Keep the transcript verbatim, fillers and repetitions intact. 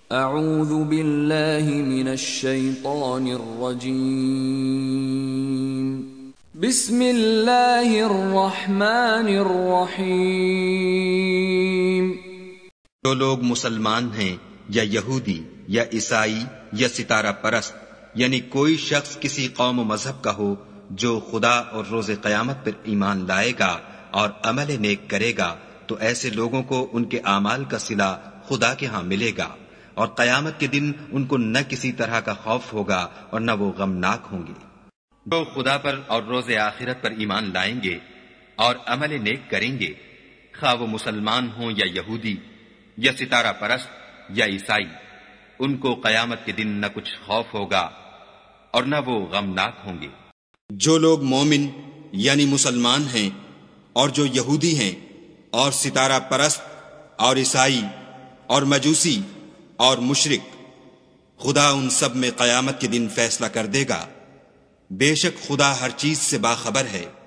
اعوذ باللہ من الشیطان الرجیم بسم اللہ الرحمن الرحیم۔ جو لوگ مسلمان ہیں یا یہودی یا عیسائی یا ستارہ پرست، یعنی کوئی شخص کسی قوم و مذہب کا ہو جو خدا اور روز قیامت پر ایمان لائے گا اور عمل نیک کرے گا، تو ایسے لوگوں کو ان کے اعمال کا صلہ خدا کے ہاں ملے گا، اور قیامت کے دن ان کو نہ کسی طرح کا خوف ہوگا اور نہ وہ غمناک ہوں گے۔ جو خدا پر اور روز آخرت پر ایمان لائیں گے اور عمل نیک کریں گے، خواہ وہ مسلمان ہوں یا یہودی یا ستارہ پرست یا عیسائی، ان کو قیامت کے دن نہ کچھ خوف ہوگا اور نہ وہ غمناک ہوں گے۔ جو لوگ مومن یعنی مسلمان ہیں اور جو یہودی ہیں اور ستارہ پرست اور عیسائی اور مجوسی اور مشرک، خدا ان سب میں قیامت کے دن فیصلہ کر دے گا۔ بے شک خدا ہر چیز سے باخبر ہے۔